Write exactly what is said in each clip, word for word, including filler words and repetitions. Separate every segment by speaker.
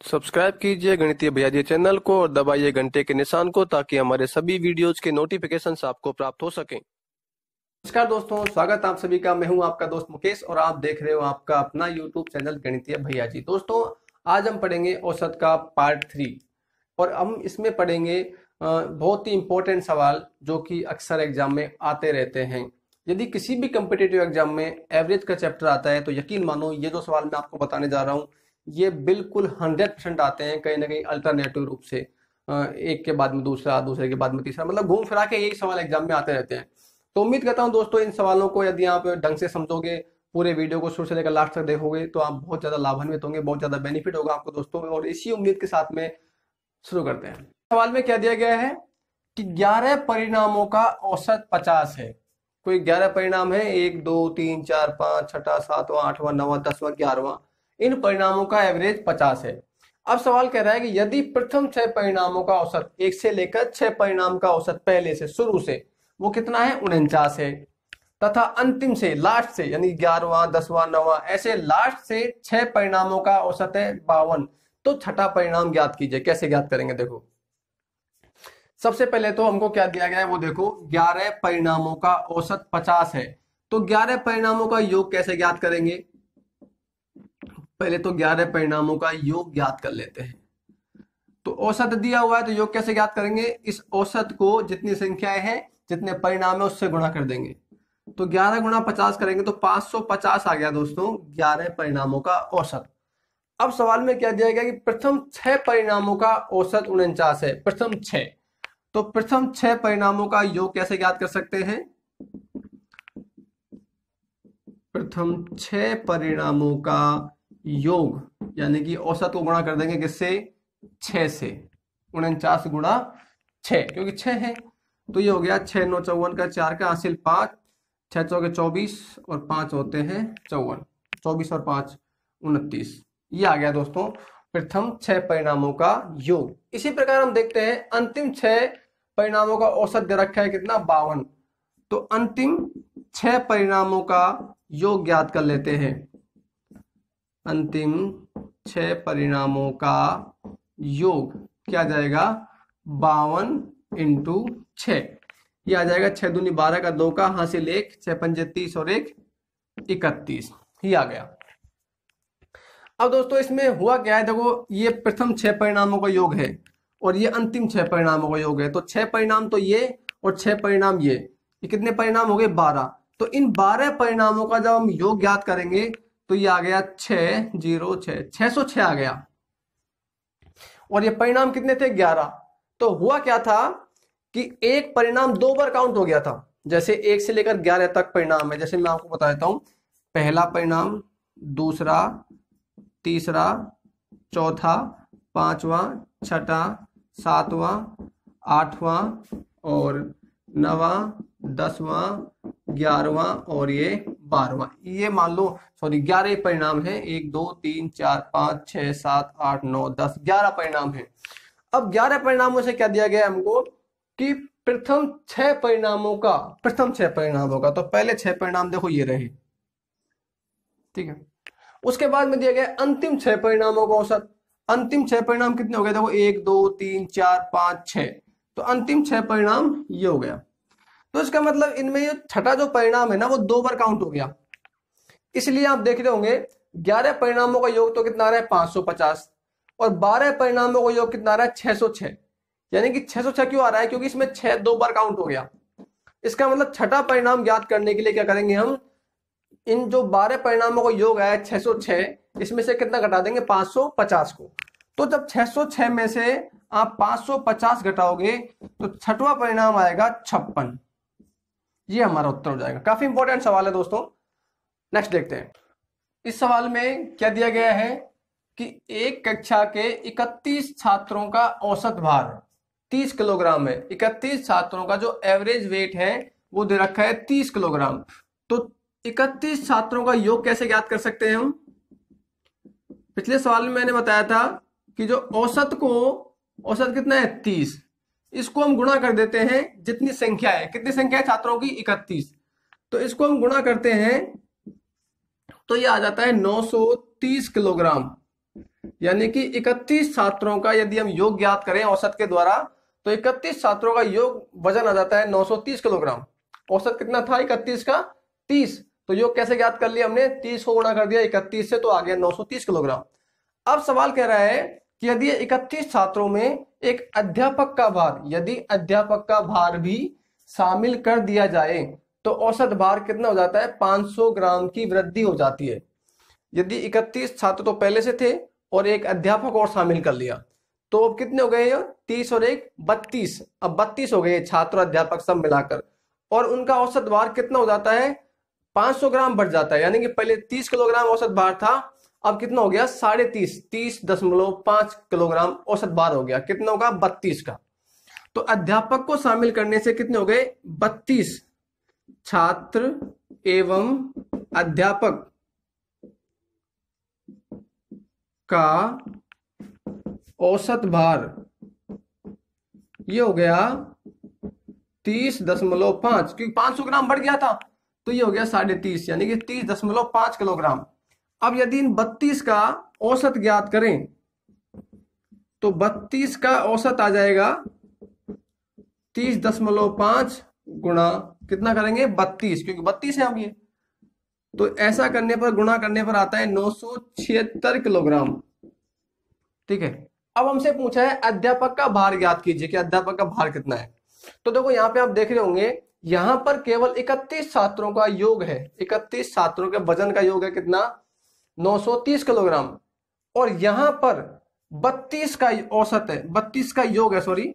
Speaker 1: Subscribe कीजिए गणितीय भैया जी चैनल को और दबाइए घंटे के निशान को ताकि हमारे सभी वीडियोज के नोटिफिकेशंस आपको प्राप्त हो सकें।
Speaker 2: नमस्कार दोस्तों, स्वागत है आप सभी का। मैं हूं आपका दोस्त मुकेश और आप देख रहे हो आपका अपना यूट्यूब चैनल गणितीय भैया जी। दोस्तों, आज हम पढ़ेंगे औसत का पार्ट थ्री और हम इसमें पढ़ेंगे बहुत ही इंपॉर्टेंट सवाल जो कि अक्सर एग्जाम में आते रहते हैं। यदि किसी भी कम्पिटिटिव एग्जाम में एवरेज का चैप्टर आता है तो यकीन मानो ये जो सवाल मैं आपको बताने जा रहा हूँ ये बिल्कुल हंड्रेड परसेंट आते हैं, कहीं ना कहीं अल्टरनेटिव रूप से, एक के बाद में दूसरा, दूसरे के बाद में तीसरा, मतलब घूम फिरा के यही सवाल एग्जाम में आते रहते हैं। तो उम्मीद करता हूं दोस्तों इन सवालों को यदि आप ढंग से समझोगे, पूरे वीडियो को शुरू से लेकर लास्ट तक देखोगे तो आप बहुत ज्यादा लाभान्वित होंगे, बहुत ज्यादा बेनिफिट होगा आपको दोस्तों। और इसी उम्मीद के साथ में शुरू करते हैं। सवाल में क्या दिया गया है कि ग्यारह परिणामों का औसत पचास है। कोई ग्यारह परिणाम है, एक दो तीन चार पांच छठा सातवां आठवां नौवां दसवां ग्यारहवां, इन परिणामों का एवरेज पचास है। अब सवाल कह रहा है कि यदि प्रथम छह परिणामों का औसत, एक से लेकर छह परिणाम का औसत पहले से शुरू से वो कितना है, उनचास है, तथा अंतिम से लास्ट से यानी ग्यारहवां दसवां नौवां ऐसे लास्ट से छह परिणामों का औसत है बावन, तो छठा परिणाम ज्ञात कीजिए। कैसे ज्ञात करेंगे? देखो, सबसे पहले तो हमको क्या दिया गया है वो देखो, ग्यारह परिणामों का औसत पचास है, तो ग्यारह परिणामों का योग कैसे ज्ञात करेंगे? पहले तो ग्यारह परिणामों का योग ज्ञात कर लेते हैं। तो औसत दिया हुआ है तो योग कैसे ज्ञात करेंगे? इस औसत को जितनी संख्याएं हैं, जितने परिणाम है उससे गुणा कर देंगे। तो ग्यारह गुणा पचास करेंगे तो पांच सौ पचास आ गया दोस्तों ग्यारह परिणामों का औसत। अब सवाल में क्या दिया गया कि प्रथम छह परिणामों का औसत उनचास है, प्रथम छह, तो प्रथम छह परिणामों का योग कैसे ज्ञात कर सकते हैं? प्रथम छह परिणामों का योग यानी कि औसत को गुणा कर देंगे किससे? छह से। उनचास गुणा छह, क्योंकि छह है तो ये हो गया छह नौ चौवन का, चार का हासिल पांच, छह चौके चौबीस और पांच होते हैं चौवन, चौबीस और पांच उनतीस। ये आ गया दोस्तों प्रथम छह परिणामों का योग। इसी प्रकार हम देखते हैं अंतिम छह परिणामों का औसत दे रखा है कितना, बावन, तो अंतिम छह परिणामों का योग ज्ञात कर लेते हैं। अंतिम छह परिणामों का योग क्या जाएगा, बावन इंटू छह, ये आ जाएगा छह दूनी बारह का, दो का हासिल एक, छह पंजे तीस और एक इकतीस, ही आ गया। अब दोस्तों इसमें हुआ क्या है, देखो ये प्रथम छह परिणामों का योग है और ये अंतिम छह परिणामों का योग है। तो छह परिणाम तो ये और छह परिणाम ये, ये कितने परिणाम हो गए, बारह। तो इन बारह परिणामों का जब हम योग ज्ञात करेंगे तो ये आ गया छह जीरो छह, छह सौ छह आ गया। और ये परिणाम कितने थे, ग्यारह। तो हुआ क्या था कि एक परिणाम दो बार काउंट हो गया था। जैसे एक से लेकर ग्यारह तक परिणाम है, जैसे मैं आपको बता देता हूं, पहला परिणाम, दूसरा, तीसरा, चौथा, पांचवा, छठा, सातवां, आठवां और नवां, दसवां, ग्यारहवां और ये बारहवां। ये मान लो सॉरी ग्यारह परिणाम है, एक दो तीन चार पांच छह सात आठ नौ दस, ग्यारह परिणाम है। अब ग्यारह परिणामों से क्या दिया गया हमको कि प्रथम छह परिणामों का, प्रथम छह परिणामों का, तो पहले छह परिणाम देखो ये रहे, ठीक है। उसके बाद में दिया गया अंतिम छह परिणामों का औसत। अंतिम छह परिणाम कितने हो गए, देखो एक दो तीन चार पांच छह, तो अंतिम छह परिणाम ये हो गया। तो इसका मतलब इनमें ये छठा जो परिणाम है ना वो दो बार काउंट हो गया। इसलिए आप देख रहे होंगे ग्यारह परिणामों का योग तो कितना आ रहा है, पांच सौ पचास, और बारह परिणामों का योग कितना आ रहा है, छह सौ छह। यानी कि छह सौ छह क्यों आ रहा है, क्योंकि इसमें छह दो बार काउंट हो गया। इसका मतलब छठा परिणाम ज्ञात करने के लिए क्या करेंगे हम, इन जो बारह परिणामों का योग है छह सौ छह, इसमें से कितना घटा देंगे, पांच सौ पचास को। तो जब छह सौ छह में से आप पांच सौ पचास घटाओगे तो छठवां परिणाम आएगा छप्पन। ये हमारा उत्तर हो जाएगा। काफी इंपॉर्टेंट सवाल है दोस्तों। नेक्स्ट देखते हैं। इस सवाल में क्या दिया गया है कि एक कक्षा के इकतीस छात्रों का औसत भार तीस किलोग्राम है। इकतीस छात्रों का जो एवरेज वेट है वो दे रखा है तीस किलोग्राम। तो इकतीस छात्रों का योग कैसे ज्ञात कर सकते हैं हम? पिछले सवाल में मैंने बताया था कि जो औसत को, औसत कितना है, तीस, इसको हम गुणा कर देते हैं जितनी संख्या है। कितनी संख्या है छात्रों की, इकतीस, तो इसको हम गुणा करते हैं तो ये आ जाता है नौ सौ तीस किलोग्राम। यानी कि इकतीस छात्रों का यदि हम योग ज्ञात करें औसत के द्वारा, तो इकतीस छात्रों का योग वजन आ जाता है नौ सौ तीस किलोग्राम। औसत कितना था इकतीस का, तीस। तो योग कैसे ज्ञात कर लिया हमने, तीस को गुणा कर दिया इकतीस से तो आ गया नौ सौ तीस किलोग्राम। अब सवाल कह रहा है कि यदि इकतीस छात्रों में एक अध्यापक का भार, यदि अध्यापक का भार भी शामिल कर दिया जाए तो औसत भार कितना हो जाता है, पाँच सौ ग्राम की वृद्धि हो जाती है। यदि इकतीस छात्र तो पहले से थे और एक अध्यापक और शामिल कर लिया तो अब कितने हो गए, तीस और एक बत्तीस, अब बत्तीस हो गए छात्र अध्यापक सब मिलाकर, और उनका औसत भार कितना हो जाता है, पाँच सौ ग्राम बढ़ जाता है। यानी कि पहले तीस किलोग्राम औसत भार था, अब कितना हो गया, साढ़े तीस, तीस दशमलव पांच किलोग्राम औसत भार हो गया। कितना होगा, बत्तीस का। तो अध्यापक को शामिल करने से कितने हो गए, बत्तीस छात्र एवं अध्यापक का औसत भार ये हो गया तीस दशमलव पांच, क्योंकि पांच सौ ग्राम बढ़ गया था तो ये हो गया साढ़े तीस, यानी कि तीस दशमलव पांच किलोग्राम। अब यदि इन बत्तीस का औसत ज्ञात करें तो बत्तीस का औसत आ जाएगा तीस दशमलव पांच गुणा कितना करेंगे, बत्तीस, क्योंकि बत्तीस है अब ये, तो ऐसा करने पर गुणा करने पर आता है नौ सौ छिहत्तर किलोग्राम। ठीक है। अब हमसे पूछा है अध्यापक का भार ज्ञात कीजिए कि अध्यापक का भार कितना है। तो देखो यहाँ पे आप देख रहे होंगे, यहाँ पर केवल इकतीस छात्रों का योग है, इकतीस छात्रों के वजन का योग है कितना, नौ सौ तीस किलोग्राम, और यहाँ पर बत्तीस का औसत है, बत्तीस का योग है, सॉरी,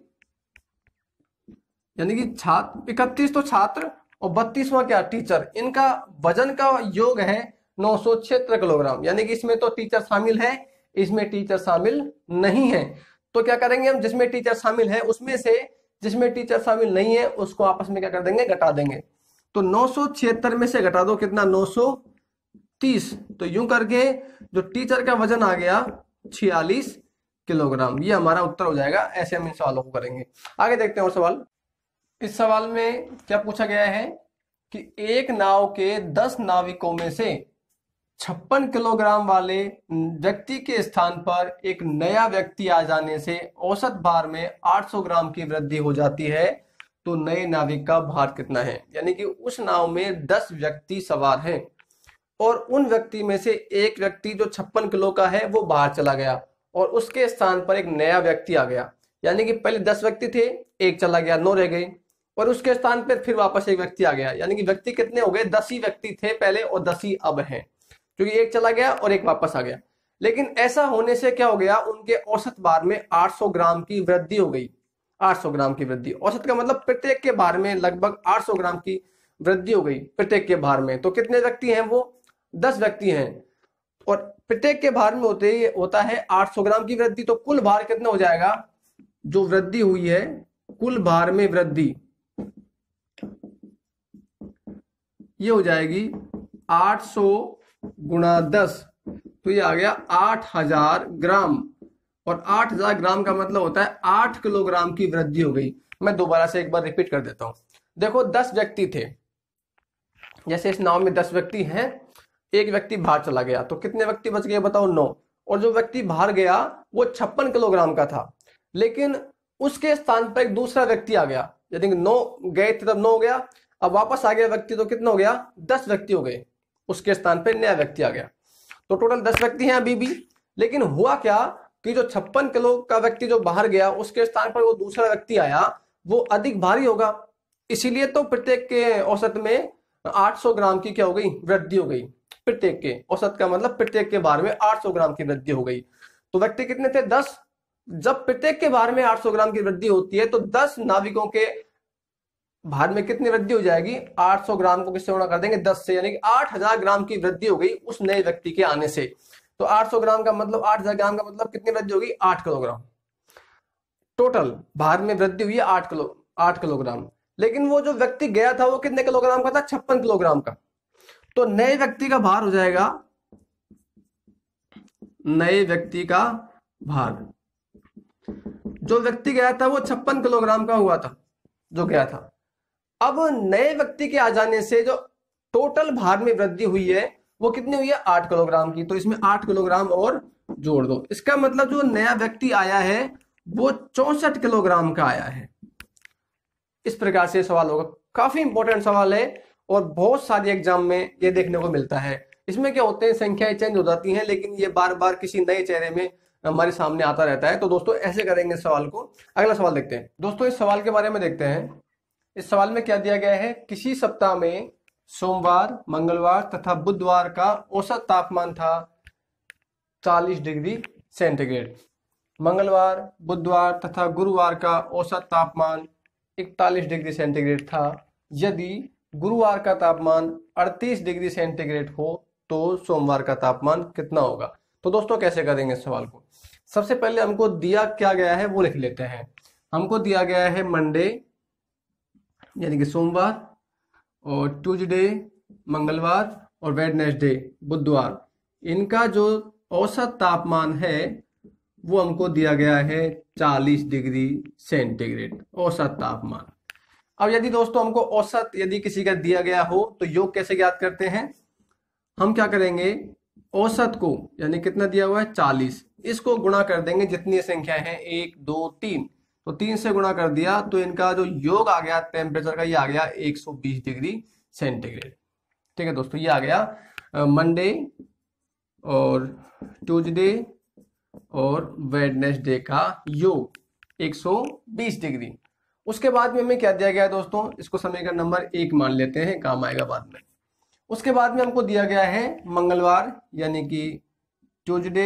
Speaker 2: यानी कि छात्र इकतीस तो छात्र और बत्तीसवां क्या, टीचर, इनका वजन का योग है नौ सौ छिहत्तर किलोग्राम। यानी कि इसमें तो टीचर शामिल है, इसमें टीचर शामिल नहीं है। तो क्या करेंगे हम, जिसमें टीचर शामिल है उसमें से जिसमें टीचर शामिल नहीं है उसको आपस में क्या कर देंगे, घटा देंगे। तो नौ सौ छिहत्तर में से घटा दो कितना, नौ सौ तीस, तो यूं करके जो टीचर का वजन आ गया छियालीस किलोग्राम। ये हमारा उत्तर हो जाएगा। ऐसे हम इन सवालों को करेंगे। आगे देखते हैं और सवाल। इस सवाल में क्या पूछा गया है कि एक नाव के दस नाविकों में से छप्पन किलोग्राम वाले व्यक्ति के स्थान पर एक नया व्यक्ति आ जाने से औसत भार में आठ सौ ग्राम की वृद्धि हो जाती है, तो नए नाविक का भार कितना है। यानी कि उस नाव में दस व्यक्ति सवार हैं और उन व्यक्ति में से एक व्यक्ति जो छप्पन किलो का है वो बाहर चला गया और उसके स्थान पर एक नया व्यक्ति आ गया। यानी कि पहले दस व्यक्ति थे, एक चला गया, नौ रह गए, और उसके स्थान पर फिर वापस एक व्यक्ति आ गया। यानी कि व्यक्ति कितने हो गए, दस ही व्यक्ति थे पहले और दस ही अब हैं, क्योंकि एक चला गया और एक वापस आ गया। लेकिन ऐसा होने से क्या हो गया, उनके औसत भार में आठ सौ ग्राम की वृद्धि हो गई। आठ सौ ग्राम की वृद्धि, औसत का मतलब प्रत्येक के भार में लगभग आठ सौ ग्राम की वृद्धि हो गई प्रत्येक के भार में। तो कितने व्यक्ति हैं, वो दस व्यक्ति हैं और प्रत्येक के भार में होते होता है आठ सौ ग्राम की वृद्धि। तो कुल भार कितना हो जाएगा, जो वृद्धि हुई है कुल भार में वृद्धि ये हो जाएगी आठ सौ गुणा दस, तो ये आ गया आठ हजार ग्राम, और आठ हजार ग्राम का मतलब होता है आठ किलोग्राम की वृद्धि हो गई। मैं दोबारा से एक बार रिपीट कर देता हूं। देखो दस व्यक्ति थे, जैसे इस नाव में दस व्यक्ति हैं, एक व्यक्ति बाहर चला गया तो कितने व्यक्ति बच गए बताओ, नौ। और जो व्यक्ति बाहर गया वो छप्पन किलोग्राम का था, लेकिन उसके स्थान पर एक दूसरा व्यक्ति आ गया। यदि नौ गए थे तब नौ हो गया, अब वापस आ गया व्यक्ति तो कितना हो गया, दस व्यक्ति हो गए, उसके स्थान पर नया व्यक्ति आ गया। तो टोटल दस व्यक्ति हैं अभी भी। लेकिन हुआ क्या कि जो छप्पन किलो का व्यक्ति जो बाहर गया उसके स्थान पर वो दूसरा व्यक्ति आया, वो अधिक भारी होगा, इसीलिए तो प्रत्येक के औसत में आठ सौ ग्राम की क्या हो गई, वृद्धि हो गई। प्रत्येक के औसत का मतलब प्रत्येक के भार में आठ सौ ग्राम की वृद्धि हो गई। तो व्यक्ति कितने थे, दस। जब प्रत्येक के भार में आठ सौ ग्राम की वृद्धि होती है तो दस नाविकों के भार में कितनी वृद्धि हो जाएगी, आठ सौ ग्राम को किससे गुणा कर देंगे, दस से, यानी कि आठ हजार ग्राम की वृद्धि हो गई उस नए व्यक्ति के आने से। तो आठ सौ ग्राम का मतलब आठ हजार ग्राम का मतलब कितनी वृद्धि होगी, आठ किलोग्राम। टोटल भार में वृद्धि हुई है आठ किलो आठ किलोग्राम। लेकिन वो जो व्यक्ति गया था वो कितने किलोग्राम का था, छप्पन किलोग्राम का। तो नए व्यक्ति का भार हो जाएगा, नए व्यक्ति का भार, जो व्यक्ति गया था वो छप्पन किलोग्राम का हुआ था जो गया था। अब नए व्यक्ति के आ जाने से जो टोटल भार में वृद्धि हुई है वो कितनी हुई है, आठ किलोग्राम की। तो इसमें आठ किलोग्राम और जोड़ दो। इसका मतलब जो नया व्यक्ति आया है वो चौसठ किलोग्राम का आया है। इस प्रकार से सवाल होगा। काफी इंपॉर्टेंट सवाल है और बहुत सारे एग्जाम में ये देखने को मिलता है। इसमें क्या होते हैं, संख्याएं चेंज हो जाती हैं, लेकिन ये बार बार किसी नए चेहरे में हमारे सामने आता रहता है। तो दोस्तों ऐसे करेंगे इस सवाल को। अगला सवाल देखते हैं दोस्तों। इस सवाल के बारे में देखते हैं। इस सवाल में क्या दिया गया है, किसी सप्ताह में सोमवार, मंगलवार तथा बुधवार का औसत तापमान था चालीस डिग्री सेंटीग्रेड। मंगलवार, बुधवार तथा गुरुवार का औसत तापमान इकतालीस डिग्री सेंटीग्रेड था। यदि गुरुवार का तापमान अड़तीस डिग्री सेंटीग्रेड हो तो सोमवार का तापमान कितना होगा। तो दोस्तों कैसे करेंगे इस सवाल को। सबसे पहले हमको दिया क्या गया है वो लिख लेते हैं। हमको दिया गया है मंडे यानी कि सोमवार, और ट्यूसडे मंगलवार, और वेडनेसडे बुधवार। इनका जो औसत तापमान है वो हमको दिया गया है चालीस डिग्री सेंटीग्रेड औसत तापमान। अब यदि दोस्तों हमको औसत यदि किसी का दिया गया हो तो योग कैसे ज्ञात करते हैं। हम क्या करेंगे, औसत को यानी कितना दिया हुआ है चालीस, इसको गुणा कर देंगे जितनी संख्याएं हैं एक दो तीन, तो तीन से गुणा कर दिया तो इनका जो योग आ गया टेम्परेचर का, ये आ गया एक सौ बीस डिग्री सेंटीग्रेड। ठीक है दोस्तों, ये आ गया मंडे और ट्यूसडे और वेडनेसडे का योग एक सौ बीस डिग्री। उसके बाद में हमें क्या दिया गया है दोस्तों, इसको समीकरण नंबर एक मान लेते हैं, काम आएगा बाद में। उसके बाद में हमको दिया गया है मंगलवार यानी कि ट्यूसडे,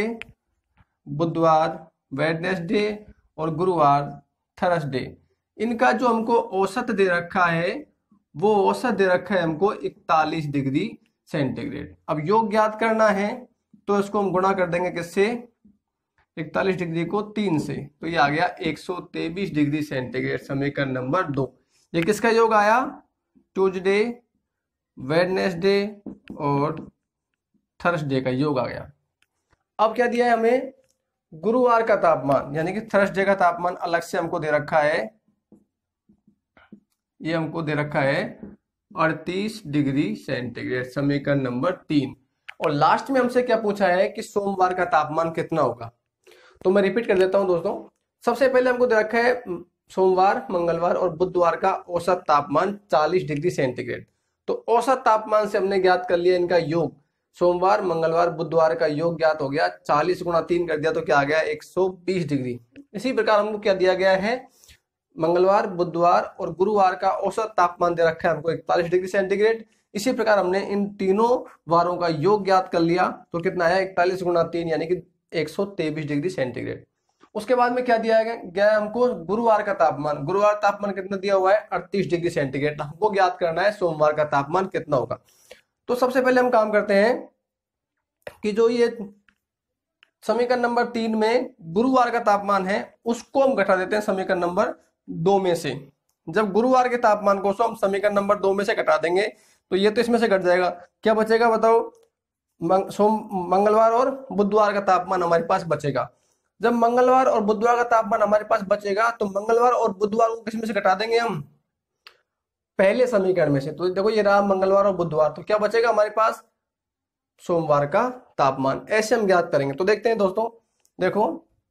Speaker 2: बुधवार वेडनेसडे और गुरुवार थर्सडे। इनका जो हमको औसत दे रखा है वो औसत दे रखा है हमको इकतालीस डिग्री सेंटीग्रेड। अब योग ज्ञात करना है तो इसको हम गुणा कर देंगे किससे, इकतालीस डिग्री को तीन से, तो ये आ गया एक सौ तेईस डिग्री सेंटीग्रेड। समीकरण नंबर दो। ये किसका योग आया, ट्यूसडे, वेडनेसडे और थर्सडे का योग आ गया। अब क्या दिया है हमें, गुरुवार का तापमान यानी कि थर्सडे का तापमान अलग से हमको दे रखा है। ये हमको दे रखा है अड़तीस डिग्री सेंटीग्रेड। समीकरण नंबर तीन। और लास्ट में हमसे क्या पूछा है कि सोमवार का तापमान कितना होगा। तो मैं रिपीट कर देता हूं दोस्तों। सबसे पहले हमको दे रखा है सोमवार, मंगलवार और बुधवार का औसत तापमान चालीस डिग्री सेंटीग्रेड। तो औसत तापमान से हमने ज्ञात कर लिया इनका योग। सोमवार, मंगलवार, बुधवार का योग ज्ञात हो गया, चालीस गुणा तीन कर दिया तो क्या आ गया एक सौ बीस डिग्री। इसी प्रकार हमको क्या दिया गया है, मंगलवार, बुधवार और गुरुवार का औसत तापमान दे रखा है हमको इकतालीस डिग्री सेंटीग्रेड। इसी प्रकार हमने इन तीनों वारों का योग ज्ञात कर लिया तो कितना है, इकतालीस गुणा तीन यानी कि एक सौ तेईस डिग्री सेंटीग्रेड। उसके बाद में क्या दिया गया है हमको, गुरुवार का तापमान। गुरुवार तापमान कितना दिया हुआ है, अड़तीस डिग्री सेंटीग्रेड। हमको ज्ञात करना है सोमवार का तापमान कितना होगा। तो सबसे पहले हम काम करते हैं कि जो ये समीकरण नंबर तीन में गुरुवार का तापमान है उसको हम घटा देते हैं समीकरण नंबर दो में से। जब गुरुवार के तापमान को हम समीकरण नंबर दो में से घटा देंगे तो ये तो इसमें से घट जाएगा, क्या बचेगा बताओ, मंग, सोम मंगलवार और बुधवार का तापमान हमारे पास बचेगा। जब मंगलवार और बुधवार का तापमान हमारे पास बचेगा तो मंगलवार और बुधवार को किस में से घटा देंगे हम, पहले समीकरण में से। तो देखो ये रहा मंगलवार और बुधवार, तो क्या बचेगा हमारे पास, सोमवार का तापमान। ऐसे हम ज्ञात करेंगे। तो देखते हैं दोस्तों, देखो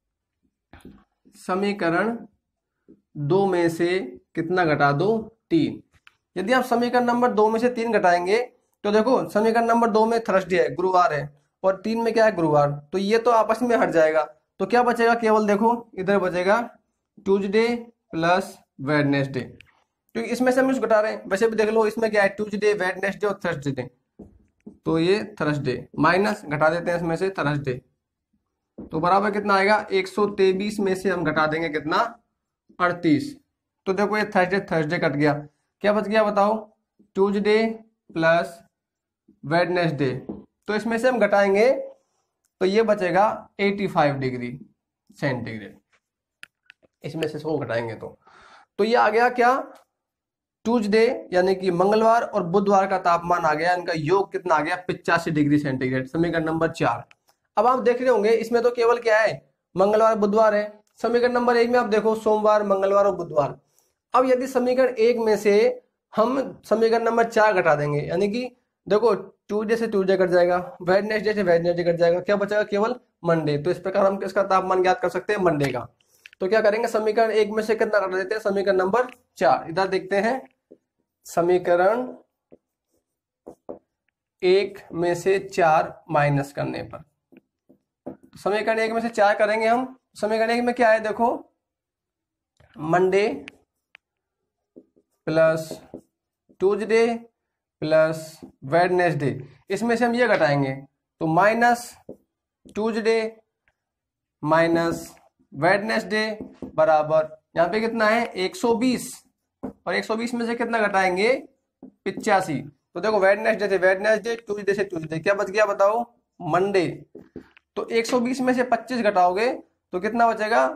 Speaker 2: समीकरण दो में से कितना घटा दो, तीन। यदि आप समीकरण नंबर दो में से तीन घटाएंगे तो देखो समीकरण नंबर दो में थर्सडे है, गुरुवार है, और तीन में क्या है, गुरुवार, तो ये तो आपस में हट जाएगा। तो क्या बचेगा, केवल देखो इधर बचेगा ट्यूसडे प्लस वेडनेसडे, क्योंकि इसमें से हम कुछ घटा रहे हैं। वैसे भी देख लो इसमें क्या है, ट्यूसडे, वेडनेसडे और थर्सडे, तो ये थर्सडे माइनस घटा देते हैं इसमें से थर्सडे, तो बराबर कितना आएगा, एक सौ तेईस में से हम घटा देंगे कितना, अड़तीस। तो देखो ये थर्सडे थर्सडे कट गया, क्या बच गया बताओ, ट्यूसडे प्लस वेडनेसडे। तो इसमें से हम घटाएंगे तो ये बचेगा पचासी डिग्री सेंटीग्रेड। इसमें से इसको घटाएंगे तो तो ये आ गया क्या, ट्यूसडे यानी कि मंगलवार और बुधवार का तापमान आ गया, इनका योग कितना आ गया, पिचासी डिग्री सेंटीग्रेड। समीकरण नंबर चार। अब आप देख रहे होंगे इसमें तो केवल क्या है, मंगलवार बुधवार है। समीकरण नंबर एक में आप देखो सोमवार, मंगलवार और बुधवार। अब यदि समीकरण एक में से हम समीकरण नंबर चार घटा देंगे, यानी कि देखो ट्यूजडे से ट्यूजडे कट जाएगा, वेडनेसडे से वेडनेसडे कट जाएगा, क्या बचेगा केवल मंडे। तो इस प्रकार हम किसका तापमान ज्ञात कर सकते हैं, मंडे का। तो क्या करेंगे, समीकरण एक में से कितना कट देते हैं, समीकरण नंबर चार। इधर देखते हैं, समीकरण एक में से चार माइनस करने पर, समीकरण एक में से चार करेंगे हम। समीकरण एक में क्या है देखो, Monday plus Tuesday plus Wednesday, इसमें से हम ये घटाएंगे तो माइनस ट्यूजडे माइनस वेडनेसडे बराबर यहाँ पे कितना है एक सौ बीस, और एक सौ बीस में से कितना घटाएंगे पिचासी। तो देखो वेडनेसडे से वेडनेसडे, ट्यूजडे से ट्यूजडे, क्या बच गया बताओ, मंडे। तो एक सौ बीस में से पच्चीस घटाओगे तो कितना बचेगा,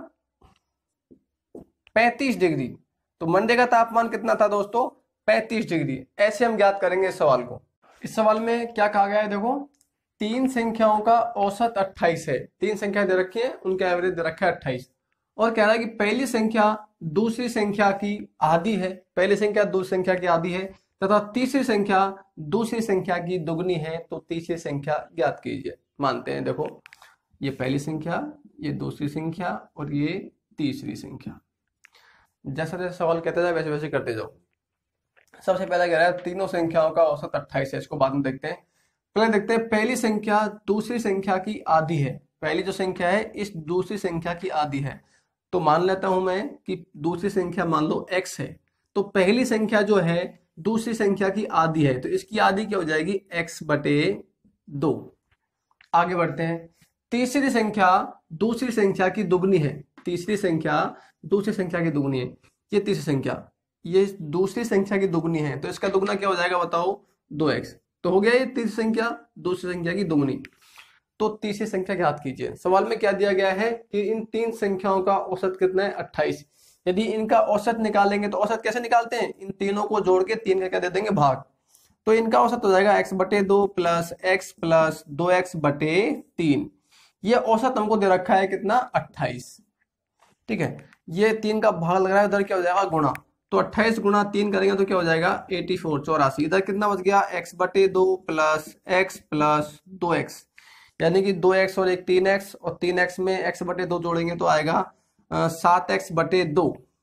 Speaker 2: पैंतीस डिग्री। तो मंडे का तापमान कितना था दोस्तों, पैंतीस डिग्री। ऐसे हम ज्ञात करेंगे इस सवाल को। इस सवाल में क्या कहा गया है देखो, तीन संख्याओं का औसत अट्ठाईस है, तीन संख्या दे रखी है, उनका एवरेज दे रखा है अट्ठाईस, और कह रहा है कि पहली संख्या दूसरी संख्या की आधी है, पहली संख्या दूसरी संख्या की आधी है, तथा तीसरी संख्या दूसरी संख्या की दुगनी है, तो तीसरी संख्या ज्ञात कीजिए। मानते हैं देखो, ये पहली संख्या, ये दूसरी संख्या और ये तीसरी संख्या। जैसा जैसे सवाल कहते जाओ वैसे वैसे करते जाओ। सबसे पहला कह रहा है तीनों संख्याओं का औसत अट्ठाईस है, इसको बाद में देखते हैं। पहले देखते हैं, पहली संख्या दूसरी संख्या की आधी है, पहली जो संख्या है इस दूसरी संख्या की आधी है। तो मान लेता हूं मैं कि दूसरी संख्या मान लो x है, तो पहली संख्या जो है दूसरी संख्या की आधी है, तो इसकी आधी क्या हो जाएगी, x बटे दो। आगे बढ़ते हैं, तीसरी संख्या दूसरी संख्या की दुगनी है, तीसरी संख्या दूसरी संख्या की दुगनी है, ये तीसरी संख्या ये दूसरी संख्या की दुगनी है, तो इसका दुगना क्या हो जाएगा बताओ, दो एक्स। तो हो गया ये तीसरी संख्या दूसरी संख्या की दुगनी। तो तीसरी संख्या ज्ञात कीजिए। सवाल में क्या दिया गया है कि इन तीन संख्याओं का औसत कितना है, अट्ठाईस। यदि इनका औसत निकालेंगे तो औसत कैसे निकालते हैं, इन तीनों को जोड़ के तीन का क्या दे देंगे, भाग। तो इनका औसत हो जाएगा एक्स बटे दो प्लस एक्स प्लस दो एक्स बटे तीन। ये औसत हमको दे रखा है कितना, अट्ठाईस। ठीक है, ये तीन का भाग लग रहा है, उधर क्या हो जाएगा गुणा। तो अट्ठाईस गुणा तीन करेंगे तो क्या हो जाएगा, चौरासी, चौरासी। इधर कितना बच गया, एक्स बटे दो प्लस एक्स प्लस दो एक्स, यानी कि दो एक्स और एक तीन एक्स, और तीन एक्स में एक्स बटे दो जोड़ेंगे तो आएगा सात एक्स बटे दो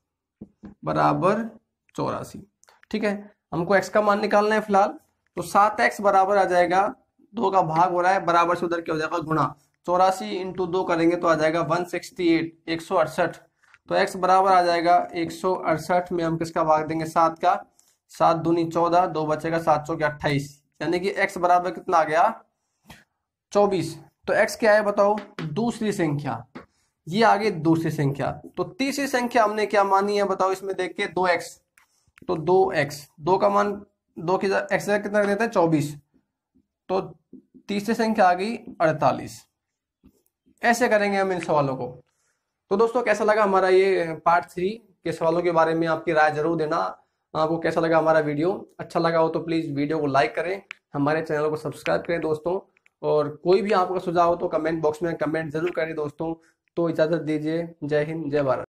Speaker 2: बराबर चौरासी। ठीक है, हमको एक्स का मान निकालना है फिलहाल। तो सात एक्स बराबर आ जाएगा, दो का भाग हो रहा है, बराबर से उधर क्या हो जाएगा गुणा। चौरासी इंटू दो करेंगे तो आ जाएगा वन सिक्सटी एट, एक सौ अड़सठ। तो x बराबर आ जाएगा एक सौ अड़सठ में हम किसका भाग देंगे, सात का। सात दूनी चौदह, दो बचेगा, सात सौ के अट्ठाईस, यानी कि x बराबर कितना आ गया, चौबीस। तो x क्या है बताओ, दूसरी संख्या, ये आ गई दूसरी संख्या। तो तीसरी संख्या हमने क्या मानी है बताओ, इसमें देख के दो एक्स, तो दो एक्स, दो का मान दो की एक्स कितना देते हैं, चौबीस। तो तीसरी संख्या आ गई अड़तालीस। ऐसे करेंगे हम इन सवालों को। तो दोस्तों कैसा लगा हमारा ये पार्ट थ्री के सवालों के बारे में, आपकी राय जरूर देना। आपको कैसा लगा हमारा वीडियो, अच्छा लगा हो तो प्लीज वीडियो को लाइक करें, हमारे चैनल को सब्सक्राइब करें दोस्तों, और कोई भी आपका सुझाव हो तो कमेंट बॉक्स में कमेंट जरूर करें दोस्तों। तो इजाजत दीजिए, जय हिंद जय भारत।